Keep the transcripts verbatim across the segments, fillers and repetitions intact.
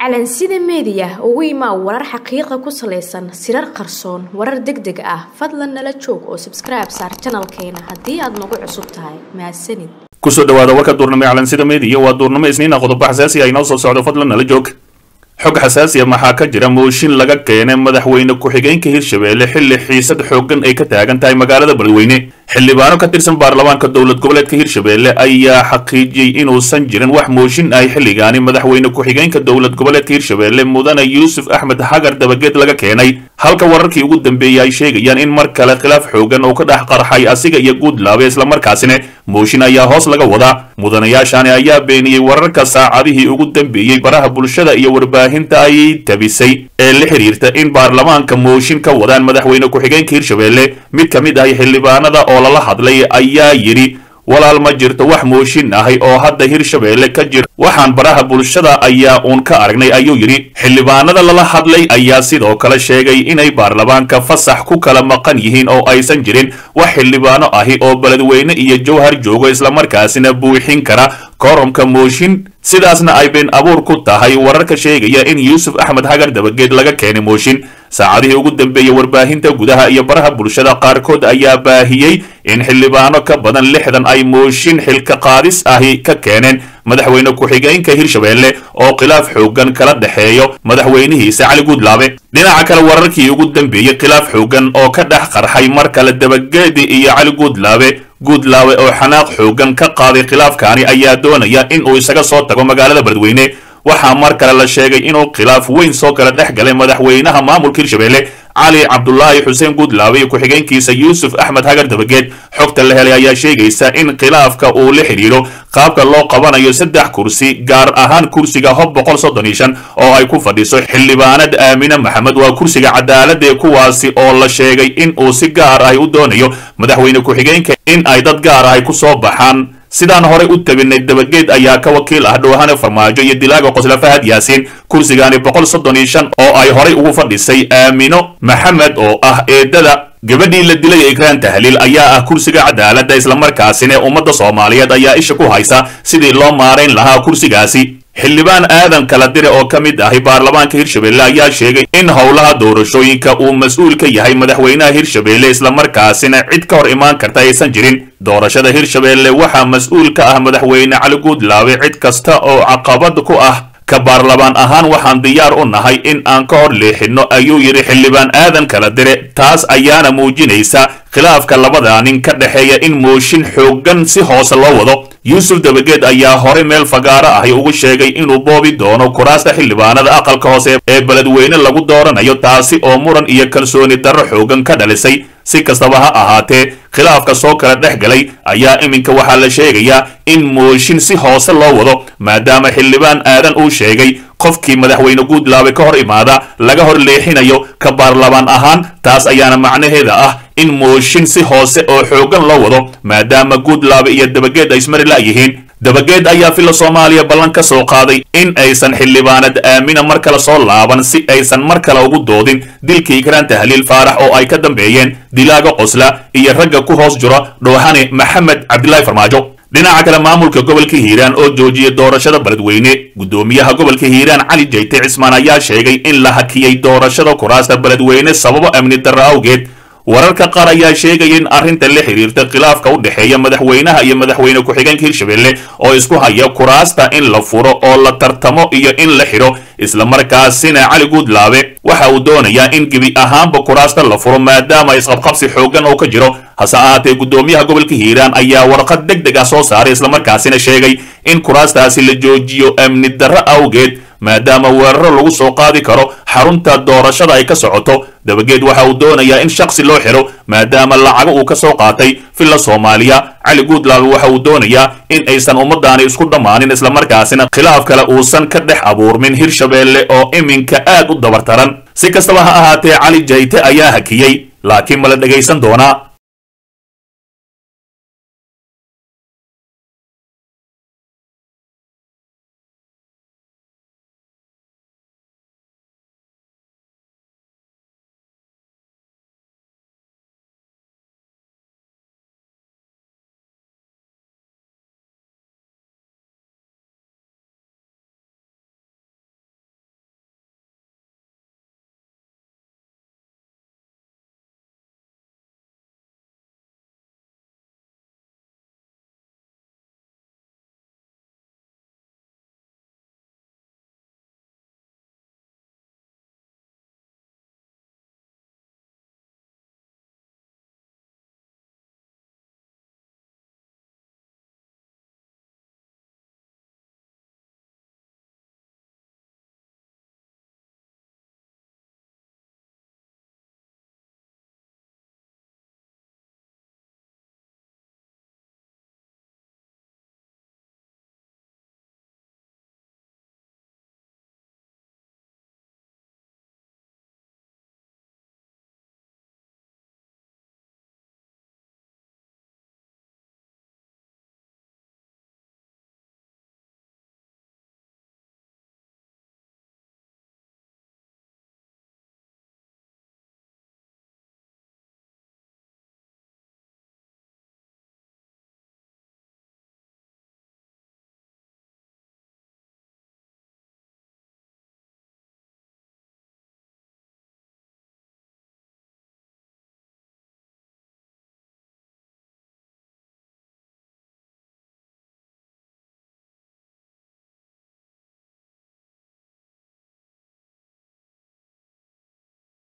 calansida media ugu imaa warar xaqiiqo ku saleysan sirar qarsoon warar degdeg ah fadlan nala joog oo subscribe saar channelkeena haddii aad nagu cusub tahay mahadsanid kusoo dhawaada warka duurnimo calansida media waa duurnimo isniina qodobo xasaasi ah inoo soo socdo fadlan nala joog xog xasaasi ah maxaa ka jira mooshin laga keenay madaxweyne ku-xigeenka Hirshabeelle xilli xiisad xooggan ay ka taagan tahay magaalada Beledweyne xildhibaano ka tirsan baarlamaanka dowlad goboleedka Hirshabeelle ayaa xaqiijiyay inuusan jirin wax mooshin ay xilligaani madaxweyne ku-xigeenka dowlad goboleedka Hirshabeelle mudane Yuusuf Axmed Hagar dabageed laga keenay halka wararkii ugu dambeeyay ay sheegayaan in mar kale khilaaf xooggan oo ka dhex qarxay asiga iyo Guudlaabe isla markaasina mooshin ayaa hoos laga wadaa mudanayaashani ayaa beeniyay wararka saacadihii ugu dambeeyay baraha bulshada iyo warbaahinta ay tabisay ee la xiriirta in baarlamaanka mooshin ka wadaan madaxweyne ku-xigeenka Hirshabeelle mid ka mid ah xildhibaanada oo lala hadlay ayaa yiri walaal ma jirto wax mooshin ahay oo hadda Hirshabeelle ka jir waxaan baraha bulshada ayaa uun ka aragnay ayuu yiri xildhibaanada lala hadlay ayaa sidoo kale sheegay inay baarlamaanka fasax ku kala maqan yihiin oo aysan jirin wax xildhibaano ahi oo Beledweyne iyo Jowhar joogo isla markaasina buuxin kara koromka mooshin sidaasna ay been abuur ku tahay wararka sheegaya in Yuusuf Axmed Hagar dabageed laga keenay mooshin saacadihii ugu dambeeyay warbaahinta gudaha iyo baraha bulshada qaarkood ayaa baahiyay in xildhibaano ka badan lixdan ay mooshin xilka qaadis ahi ka keeneen madaxweyne ku-xigeenka Hirshabeelle oo khilaaf xooggan kala dhaxeeyo madaxweynihiisa Cali Guudlaabe dhinaca kale wararkii ugu dambeeyay khilaaf xooggan oo ka dhex qarxay mar kale dabageed iyo Cali Guudlaabe Guudlaabe oo xanaaq xooggan ka qaaday khilaafkaani ayaa doonaya in uu isaga soo tago magaalada Beledweyne waxaa mar kale la sheegay inuu khilaaf weyn soo kala dhex galay madaxweynaha maamulka Hirshabeelle Cali Cabdullaahi Xuseen Guudlaabe iyo ku-xigeenkiisa Yuusuf Axmed Hagar dabageed xogta la helay ayaa sheegaysa in khilaafka uu la xiriiro qaabka loo qabanayo saddex kursi gaar ahaan kursiga hob boqol soddon iyo shan oo ay ku fadhiso xildhibaanad Aamina Maxamed waa kursiga cadaaladda ee kuwaasi oo la sheegay in uu si gaar ah u doonayo madaxweyne ku-xigeenka in ay dad gaar ah ku soo baxaan sidaan hore u tabinay dabageed ayaa ka wakiil ah dhowhane farmaajo iyo dilaaga qosla Fahad Yaasiin kursigaani boqol soddon iyo shan oo ay hore ugu fadhisay Aamino Maxamed oo ah eedada gabadhii la dilay Ikraan Tahliil ayaa ah kursiga cadaaladda isla markaasina ummadda Soomaaliyeed ayaa isha ku haysa sidii loo maareyn lahaa kursigaasi xildhibaan aadan kala dire oo ka mid ah baarlamaanka Hirshabeelle ayaa sheegay in howlaha doorashooyinka uu mas'uul ka yahay madaxweynaha Hirshabeelle isla markaasina cid ka hor imaan karta aysan jirin doorashada Hirshabeelle waxaa mas'uul ka ah madaxweyne Cali Guudlaabe cid kasta oo caqabad ku ah ka baarlamaan ahaan waxaan diyaar u nahay in aan ka hor leexino ayuu yiri xildhibaan aadan kala dire taas ayaana muujinaysa khilaafka labada nin ka dhaxeeya in mooshin xooggan si hoose loo wado Yuusuf dabageed ayaa hore meel fagaara ah ugu sheegay inuu boobi doono kuraasta xildhibaanada aqalka hoose ee Beledweyne lagu dooranayo taasi oo muran iyo kalsooni darro xooggan ka dhalisay si kastaba ha ahaatee khilaafka soo kala dhex galay ayaa iminka waxaa la sheegayaa in mooshin si hoose loo wado maadaama xildhibaan aadan uu sheegay qofkii madaxweyne Guudlaabe ka hor imaada laga hor leexinayo ka baarlamaan ahaan taas ayaana macnaheeda ah in mooshin si hoose oo xooggan loo wado maadaama Guudlaabe iyo dabageed ay ismari la yihiin dabageed ayaa fila Soomaaliya ballan ka soo qaaday in aysan xildhibaanad Aamina mar kale soo laaban si aysan mar kale ugu doodin dilkii Ikraan Tahliil Faarax oo ay ka dambeeyeen dilaaga qosla iyo ragga ku hoos jira dhowhane Maxamed Cabdullaahi Farmaajo dhinaca kale maamulka gobolka Hiiraan oo joojiyay doorashada Beledweyne gudoomiyaha gobolka Hiiraan Cali Jayte Cismaan ayaa sheegay in la hakiyay doorashada kuraasta Beledweyne sababo amni darro awgeed wararka qaar ayaa sheegay in arrinta la xiriirta khilaafka u dhaxeeya madaxweynaha iyo madaxweyne ku-xigeenka Hirshabeelle oo isku haya kuraasta in la furo oo la tartamo iyo in la xiro isla markaasina Cali Guudlaabe waxa uu doonayaa in gebi ahaanba kuraasta la furo maadaama isqabqabsi xooggan oo ka jiro hase ahaatee gudoomiyaha gobolka Hiiraan ayaa warqad degdeg ah soo saaray isla markaasina sheegay in kuraastaasi la joojiyo amni darro awgeed maadaama weeraro lagu soo qaadi karo xarunta doorashada ay ka socoto dabageed waxa uu doonayaa in shakhsi loo xiro maadaama lacago uu ka soo qaatay fila Soomaaliya Cali Guudlaabe waxa uu doonayaa in aysan ummadaani isku dhamaanin isla markaasina khilaaf kale uusan ka dhex abuurmin Hirshabeelle oo iminka aad u dabartaran si kastaba ha ahaatee Cali Jayte ayaa hakiyay laakiin ma la dhageysan doonaa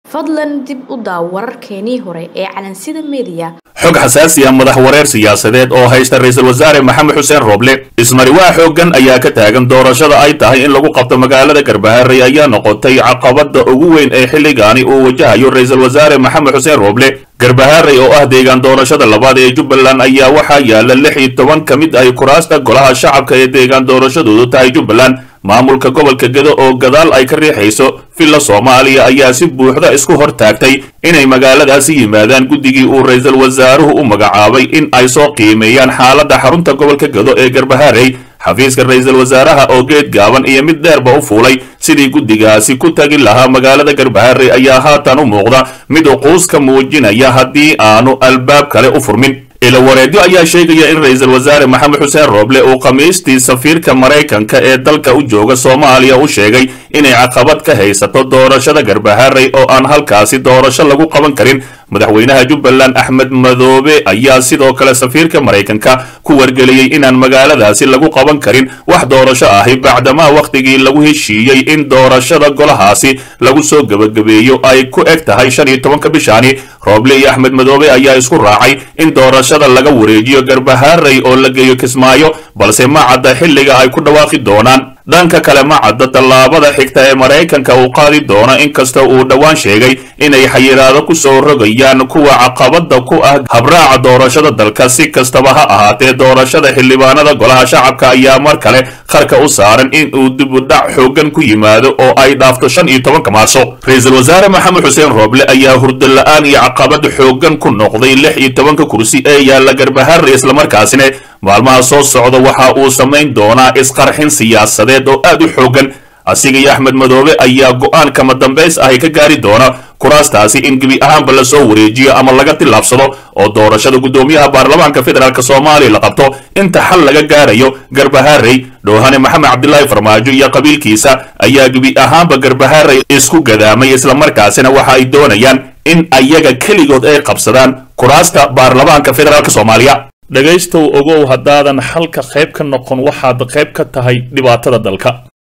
fadlan dib u daaw wararkeenii hore ee Calansida Media. xog xasaasi ah madax wareer siyaasadeed oo haysta ra'iisul wasaare Maxamed Xuseen Roble ismari waa xoogan ayaa ka taagan doorashada ay tahay in lagu qabto magaalada Garbaharey ayaa noqotay caqabada ugu weyn ee xilligaani uu wajahayo ra'iisul wasaare Maxamed Xuseen Roble Garbaharey oo ah deegaan doorashada labaad ee Jubbaland ayaa waxa yaala lix iyo toban kamid ay kuraasta golaha shacabka ee deegaan doorashadoodu tahay Jubbaland maamulka gobolka Gedo oo gadaal ay ka riixayso filla Soomaaliya ayaa si buuxda isku hortaagtay inay magaaladaasi yimaadaan guddigii uu ra'iisul wasaaruhu u magacaabay in ay soo qiimeeyaan xaaladda xarunta gobolka Gedo ee Garbaharey xafiiska ra'iisul wasaaraha oo geed gaaban iyo mid dheerba u fuulay sidii guddigaasi ku tagi lahaa magaalada Garbaharey ayaa haatan u muuqda mid quus ka muujinaya haddii aanu albaab kale u furmin ila wareedyo ayaa sheegaya in ra'iisul wasaare Maxamed Xuseen Roble uu qamiistii safiirka Mareykanka ee dalka u jooga Soomaaliya u sheegay inay caqabad ka haysato doorashada Garbaharey oo aan halkaasi doorasho lagu qaban karin madaxweynaha Jubbaland Axmed Madoobe ayaa sidoo kale safiirka Mareykanka ku wargeliyay inaan magaaladaasi lagu qaban karin wax doorasho ah bacdama waqtigii lagu heshiiyay in doorashada golahaasi lagu soo gabagabeeyo ay ku eg tahay shan iyo tobanka bishani Roble iyo Axmed Madoobe ayaa isku raacay in doorashada laga wareejiyo Garbaharey oo la geeyo Kismaayo balse ma cadda xilliga ay ku dhawaaqi doonaan dhanka kale ma cadda tallaabada xigta ee Mareykanka uu qaadi doono inkasta uu dhawaan sheegay inay xayiraado ku soo rogayaan kuwa caqabada ku ah habraaca doorashada dalka si kastaba ha ahaatee doorashada xildhibaanada golaha shacabka ayaa mar kale qarka u saaran in uu dib u dhac xoogan ku yimaado oo ay dhaafto shan iyo tobanka Maarso ra'iisul wasaare Maxamed Xuseen Roble ayaa hurdo la'aan iyo caqabad xoogan ku noqday lix iyo tobanka kursi ee yaala Garbaharey isla markaasina maalmaha soo socda waxa uu sameyn doonaa isqarxin siyaasadeed oo aad u xoogan asiga iyo Axmed Madoobe ayaa go'aan kama dambeys ah ka gaari doona kuraastaasi in gabi ahaanba la soo wareejiyo ama laga tilaabsado oo doorashada gudoomiyaha baarlamaanka federaalka Soomaaliya la qabto inta xal laga gaarayo Garbaharey Doohane Maxamed Cabdullaahi Farmaajo iyo qabiilkiisa ayaa gabi ahaanba Garbaharey isku gadaamay isla markaasina waxa ay doonayaan in ayaga kaligood ay qabsadaan kuraasta baarlamaanka federaalka Soomaaliya dhagaystow ogow haddaadan halka qayb ka noqon waxaad qayb ka tahay dhibaatada dalka.